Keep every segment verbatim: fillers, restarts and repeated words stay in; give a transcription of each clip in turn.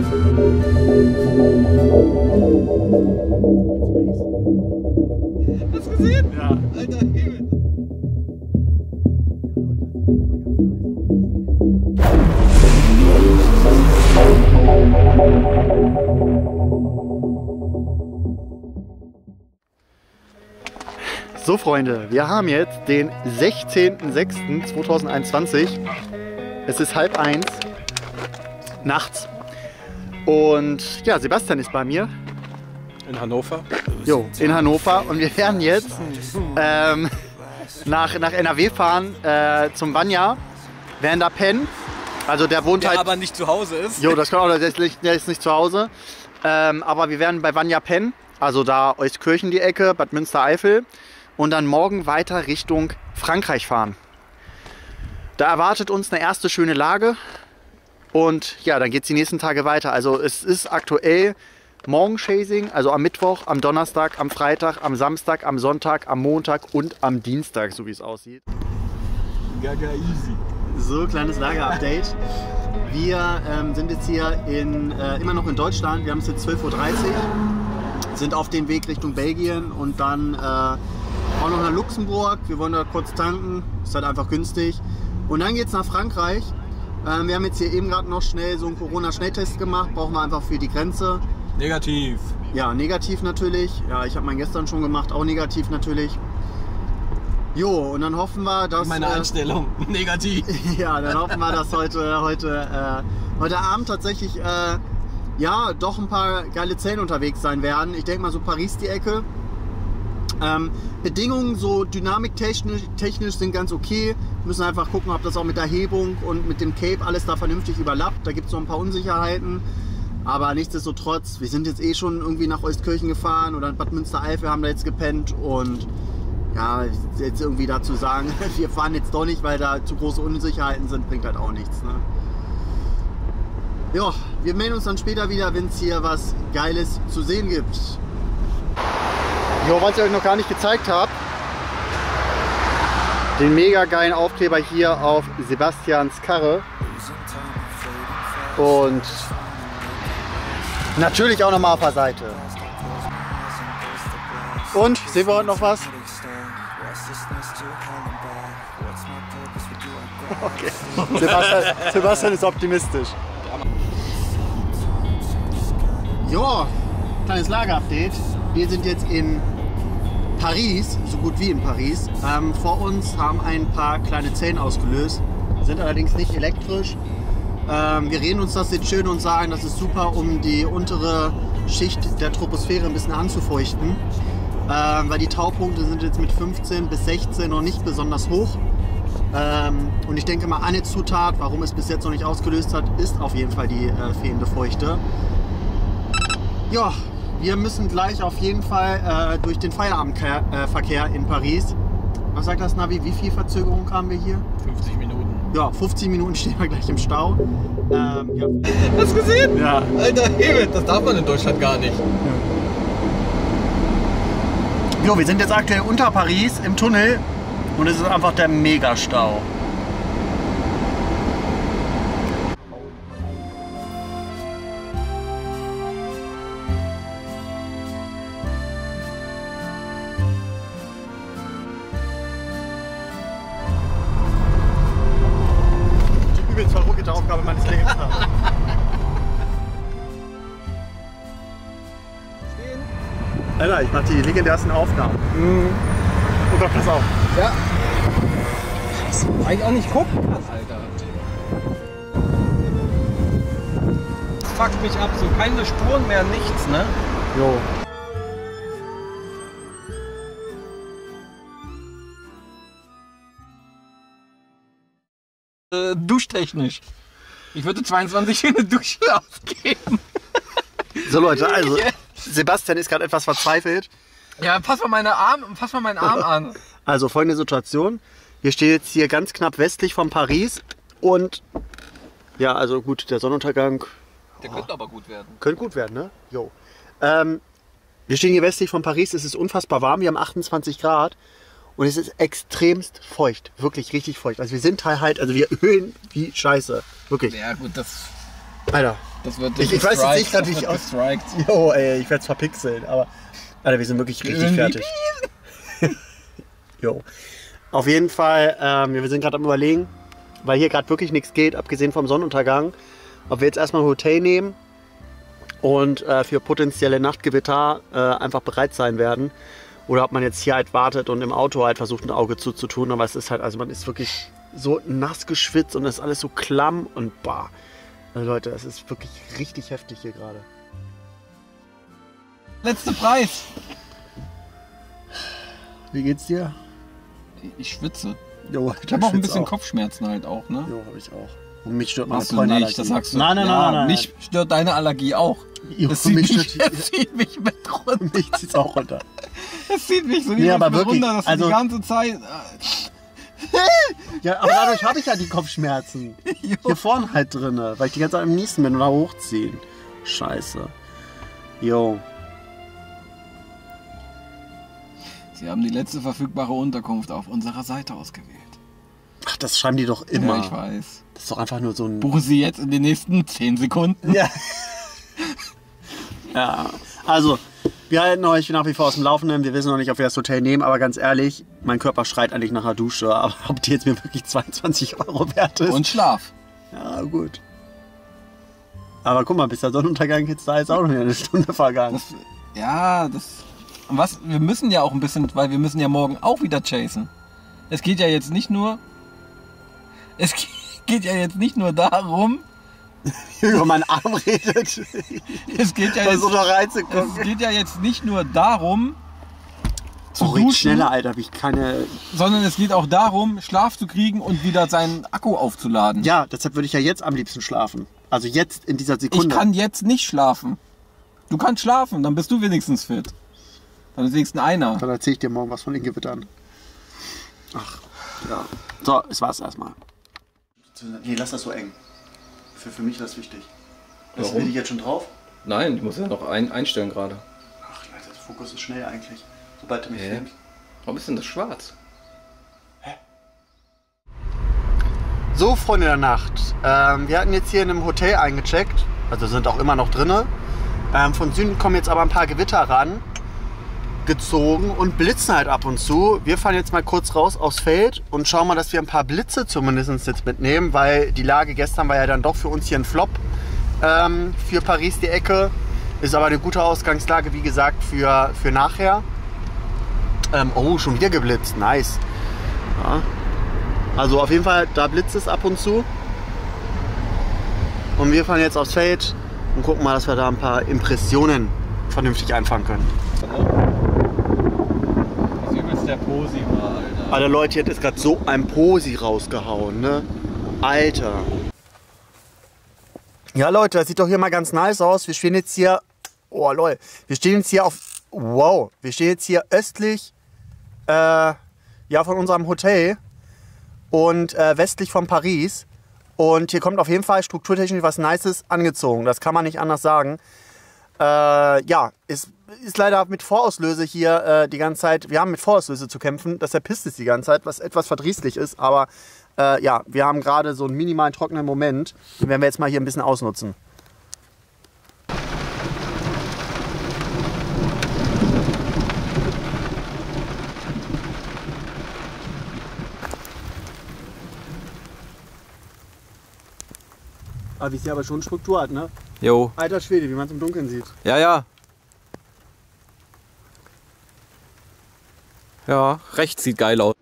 Hast du gesehen? Ja. Alter, Himmel. So Freunde, wir haben jetzt den sechzehnten sechsten zweitausendeinundzwanzig. Es ist halb eins nachts und ja, Sebastian ist bei mir. In Hannover? Jo, in Hannover und wir werden jetzt ähm, nach, nach N R W fahren äh, zum Vanja, werden da pennen. Also der wohnt Der halt... aber nicht zu Hause ist. Jo, das kann auch, der ist nicht, der ist nicht zu Hause. Ähm, aber wir werden bei Vanja pennen, also da Euskirchen die Ecke, Bad Münstereifel. Und dann morgen weiter Richtung Frankreich fahren. Da erwartet uns eine erste schöne Lage und ja, dann geht es die nächsten Tage weiter. Also es ist aktuell Morgenchasing, also am Mittwoch, am Donnerstag, am Freitag, am Samstag, am Sonntag, am Montag und am Dienstag, so wie es aussieht. Gaga easy. So, kleines Lager-Update. Wir ähm, sind jetzt hier in, äh, immer noch in Deutschland, wir haben es jetzt zwölf Uhr dreißig, sind auf dem Weg Richtung Belgien und dann äh, auch noch nach Luxemburg. Wir wollen da kurz tanken, ist halt einfach günstig. Und dann geht es nach Frankreich. Ähm, wir haben jetzt hier eben gerade noch schnell so einen Corona-Schnelltest gemacht, brauchen wir einfach für die Grenze. Negativ. Ja, negativ natürlich. Ja, ich habe meinen gestern schon gemacht, auch negativ natürlich. Jo, und dann hoffen wir, dass... Meine äh, Einstellung, negativ. ja, dann hoffen wir, dass heute, heute, äh, heute Abend tatsächlich äh, ja, doch ein paar geile Zellen unterwegs sein werden. Ich denke mal so Paris die Ecke. Ähm, Bedingungen so dynamiktechnisch technisch sind ganz okay. Wir müssen einfach gucken, ob das auch mit der Hebung und mit dem Cape alles da vernünftig überlappt. Da gibt es noch ein paar Unsicherheiten. Aber nichtsdestotrotz, wir sind jetzt eh schon irgendwie nach Euskirchen gefahren oder in Bad Münstereifel, haben da jetzt gepennt. Und ja, jetzt irgendwie dazu sagen, wir fahren jetzt doch nicht, weil da zu große Unsicherheiten sind, bringt halt auch nichts. Ne? Ja, wir melden uns dann später wieder, wenn es hier was Geiles zu sehen gibt. Jo, was ich euch noch gar nicht gezeigt habe, den mega geilen Aufkleber hier auf Sebastians Karre und natürlich auch nochmal auf der Seite. Und, sehen wir heute noch was? Okay, Sebastian, Sebastian ist optimistisch. Jo, kleines Lager-Update. Wir sind jetzt in Paris, so gut wie in Paris. Ähm, vor uns haben ein paar kleine Zellen ausgelöst, sind allerdings nicht elektrisch. Ähm, wir reden uns das jetzt schön und sagen, das ist super, um die untere Schicht der Troposphäre ein bisschen anzufeuchten. Ähm, weil die Taupunkte sind jetzt mit fünfzehn bis sechzehn noch nicht besonders hoch. Ähm, und ich denke mal, eine Zutat, warum es bis jetzt noch nicht ausgelöst hat, ist auf jeden Fall die äh, fehlende Feuchte. Ja, wir müssen gleich auf jeden Fall äh, durch den Feierabendverkehr äh, in Paris. Was sagt das Navi? Wie viel Verzögerung haben wir hier? fünfzig Minuten. Ja, fünfzehn Minuten stehen wir gleich im Stau. Ähm, ja. Hast du gesehen? Ja. Alter, Himmel, das darf man in Deutschland gar nicht. Jo, wir sind jetzt aktuell unter Paris im Tunnel und es ist einfach der Megastau. Die übelst verrückte Aufgabe meines Lebens. Alter, ich mach die legendärsten Aufnahmen. Mhm. Oh Gott, pass auf. Ja. Weil ich auch nicht gucken kann, Alter. Das fuckt mich ab, so keine Spuren mehr, nichts, ne? Jo. Äh, duschtechnisch. Ich würde zweiundzwanzig für eine Dusche ausgeben. So Leute, also Sebastian ist gerade etwas verzweifelt. Ja, pass mal, meine Arm, pass mal meinen Arm an. Also folgende Situation. Wir stehen jetzt hier ganz knapp westlich von Paris und ja, also gut, der Sonnenuntergang Der könnte aber gut werden. könnte gut werden, ne? Jo. Ähm, wir stehen hier westlich von Paris, es ist unfassbar warm, wir haben achtundzwanzig Grad und es ist extremst feucht, wirklich richtig feucht. Also wir sind halt, also wir ölen wie Scheiße, wirklich. Ja gut, das... Alter, Das wird Ich, ich weiß jetzt nicht gerade, wie ich aus. gestrikt. Jo, ey, ich werde es verpixeln, aber. Alter, wir sind wirklich richtig Irgendwie. fertig. Jo. Auf jeden Fall, ähm, wir sind gerade am Überlegen, weil hier gerade wirklich nichts geht, abgesehen vom Sonnenuntergang, ob wir jetzt erstmal ein Hotel nehmen und äh, für potenzielle Nachtgewitter äh, einfach bereit sein werden. Oder ob man jetzt hier halt wartet und im Auto halt versucht, ein Auge zuzutun. Aber es ist halt, also man ist wirklich so nass geschwitzt und es ist alles so klamm und bah. Also Leute, es ist wirklich richtig heftig hier gerade. Letzter Preis. Wie geht's dir? Ich schwitze. Jo, Ich habe auch ein bisschen Kopfschmerzen halt auch, ne? Jo, hab ich auch. Und mich stört meine Hast du Pollenallergie. nicht, das sagst du. Nein, nein, ja, nein, nein. Mich stört deine Allergie auch. Jo, Das zieht mich mich, stört das zieht mich mit runter. mich zieht's auch runter. Das zieht mich so Nee, aber mit wirklich, runter, dass du also- die ganze Zeit... Ja, aber dadurch habe ich ja die Kopfschmerzen. Hier vorne halt drinne, weil ich die ganze Zeit am Niesen bin oder hochziehen. Scheiße. Jo. Sie haben die letzte verfügbare Unterkunft auf unserer Seite ausgewählt. Ach, das schreiben die doch immer. Ja, ich weiß. Das ist doch einfach nur so ein... Buchen Sie jetzt in den nächsten zehn Sekunden. Ja. Ja, also, wir halten euch nach wie vor aus dem Laufenden. Wir wissen noch nicht, ob wir das Hotel nehmen, aber ganz ehrlich, mein Körper schreit eigentlich nach einer Dusche. Aber ob die jetzt mir wirklich zweiundzwanzig Euro wert ist? Und Schlaf. Ja, gut. Aber guck mal, bis der Sonnenuntergang jetzt da ist auch noch eine Stunde vergangen. Das, ja, das... Und was, wir müssen ja auch ein bisschen, weil wir müssen ja morgen auch wieder chasen. Es geht ja jetzt nicht nur... Es geht ja jetzt nicht nur darum... Über meinen Arm redet. Es geht ja jetzt, Versuch noch es reinzugucken. geht ja jetzt nicht nur darum, zu Oh, red duschen, schneller, Alter, hab ich keine... sondern es geht auch darum, Schlaf zu kriegen und wieder seinen Akku aufzuladen. Ja, deshalb würde ich ja jetzt am liebsten schlafen. Also jetzt in dieser Ich Sekunde. kann jetzt nicht schlafen. Du kannst schlafen, dann bist du wenigstens fit. Dann ist wenigstens einer. Dann erzähle ich dir morgen was von den Gewittern. Ach, ja. So, es war's erstmal. Nee, lass das so eng. Für, für mich ist das wichtig. Warum? Bin ich jetzt schon drauf? Nein, die muss ja noch ein, einstellen gerade. Ach, Leute, der Fokus ist schnell eigentlich. Sobald du mich Hä? filmst. Warum ist denn das schwarz? So, Freunde der Nacht. Ähm, wir hatten jetzt hier in einem Hotel eingecheckt. Also sind auch immer noch drinne. Ähm, von Süden kommen jetzt aber ein paar Gewitter ran. Gezogen und blitzen halt ab und zu. Wir fahren jetzt mal kurz raus aufs Feld und schauen mal, dass wir ein paar Blitze zumindest jetzt mitnehmen, weil die Lage gestern war ja dann doch für uns hier ein Flop. Ähm, für Paris die Ecke. Ist aber eine gute Ausgangslage, wie gesagt, für, für nachher. Ähm, oh, schon wieder geblitzt. Nice. Ja. Also auf jeden Fall, da blitzt es ab und zu. Und wir fahren jetzt aufs Feld und gucken mal, dass wir da ein paar Impressionen vernünftig einfangen können. Das ist übelst der Posi mal, Alter. Alter Leute, hier hat jetzt gerade so ein Posi rausgehauen, ne? Alter. Ja Leute, das sieht doch hier mal ganz nice aus. Wir stehen jetzt hier, oh lol, wir stehen jetzt hier auf, wow, wir stehen jetzt hier östlich äh, ja, von unserem Hotel und äh, westlich von Paris. Und hier kommt auf jeden Fall strukturtechnisch was Nices angezogen. Das kann man nicht anders sagen. Äh, ja, ist, ist leider mit Vorauslöse hier äh, die ganze Zeit. Wir haben mit Vorauslöse zu kämpfen. Das erpisst es die ganze Zeit, was etwas verdrießlich ist. Aber äh, ja, wir haben gerade so einen minimalen trockenen Moment. Den werden wir jetzt mal hier ein bisschen ausnutzen. Aber wie sie aber schon Struktur hat, ne? Jo. Alter Schwede, wie man es im Dunkeln sieht. Ja, ja. Ja, rechts sieht geil aus.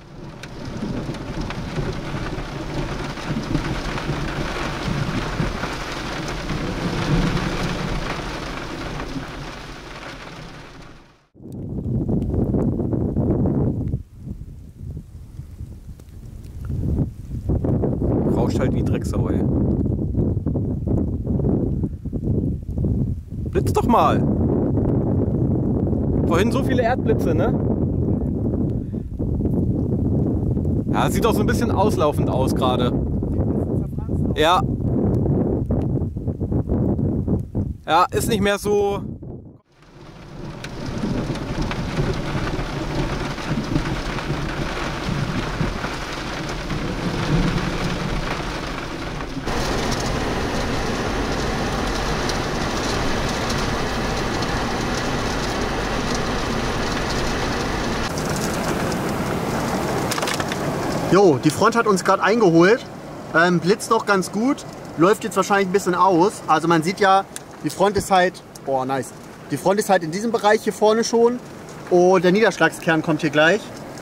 Rauscht halt wie Drecksau, ey. Blitz doch mal! Vorhin so viele Erdblitze, ne? Ja, sieht doch so ein bisschen auslaufend aus gerade. Ja. Ja, ist nicht mehr so... Jo, die Front hat uns gerade eingeholt. Ähm, blitzt noch ganz gut. Läuft jetzt wahrscheinlich ein bisschen aus. Also man sieht ja, die Front ist halt, boah, nice. Die Front ist halt in diesem Bereich hier vorne schon. Und der Niederschlagskern kommt hier gleich.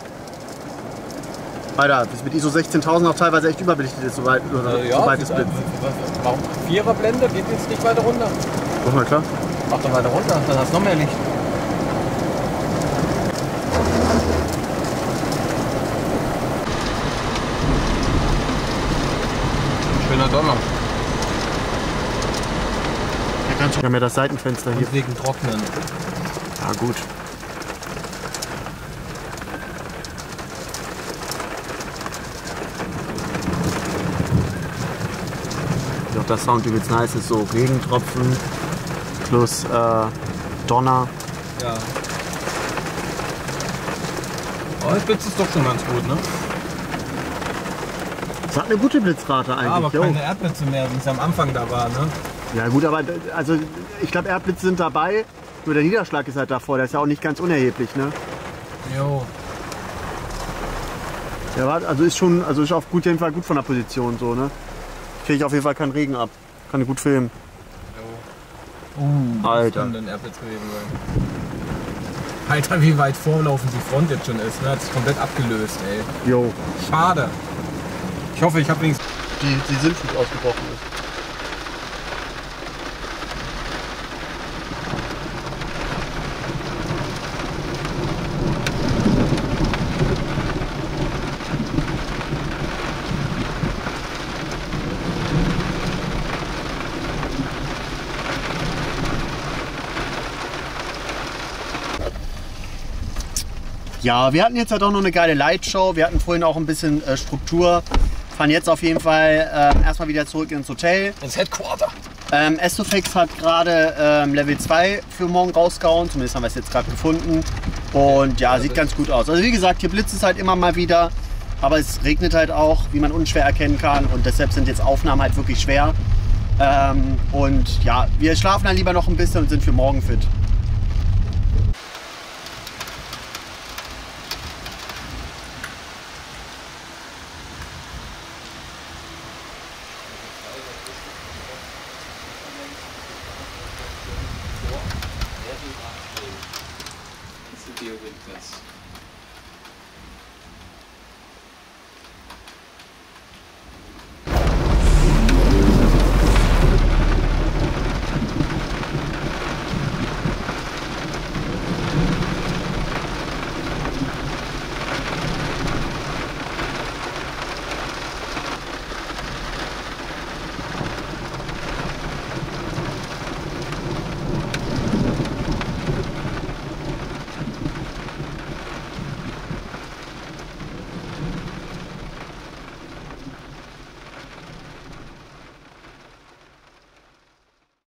Alter, das mit I S O sechzehntausend auch teilweise echt überbelichtet ist, soweit Äh, ja, so weit es blitzt. Warum? Viererblende geht jetzt nicht weiter runter. Mach mal klar. Mach doch weiter runter, dann hast du noch mehr Licht. Schöner Donner. Ja, ganz schön. Wir haben ja das Seitenfenster hier. Und wegen Trocknen. Ja, gut. Auch der Sound übelst nice ist, so Regentropfen plus äh, Donner. Ja. Oh, das Blitz ist doch schon ganz gut, ne? Das hat eine gute Blitzrate eigentlich. Ja, aber jo. keine Erdblitze mehr, wie es am Anfang da war, ne? Ja gut, aber also ich glaube Erdblitze sind dabei, nur der Niederschlag ist halt davor, der ist ja auch nicht ganz unerheblich, ne? Jo. Ja, also ist schon, also ist auf gut, jeden Fall gut von der Position so, ne? Kriege ich auf jeden Fall keinen Regen ab. Kann gut filmen. Jo. Uh, Alter. Das kann ein Erdblitz gewesen sein. Alter, wie weit vorlaufend die Front jetzt schon ist, ne? Hat sich komplett abgelöst, ey. Jo. Schade. Ich hoffe, ich habe wenigstens... Die, die Sintflut ausgebrochen ist. Ja, wir hatten jetzt halt auch noch eine geile Lightshow. Wir hatten vorhin auch ein bisschen äh, Struktur. Fahren jetzt auf jeden Fall äh, erstmal wieder zurück ins Hotel. ins Headquarter. Ähm, Estofix hat gerade ähm, Level zwei für morgen rausgehauen. Zumindest haben wir es jetzt gerade gefunden. Und ja, sieht ganz gut aus. Also wie gesagt, hier blitzt es halt immer mal wieder. Aber es regnet halt auch, wie man unschwer erkennen kann. Und deshalb sind jetzt Aufnahmen halt wirklich schwer. Ähm, und ja, wir schlafen dann lieber noch ein bisschen und sind für morgen fit.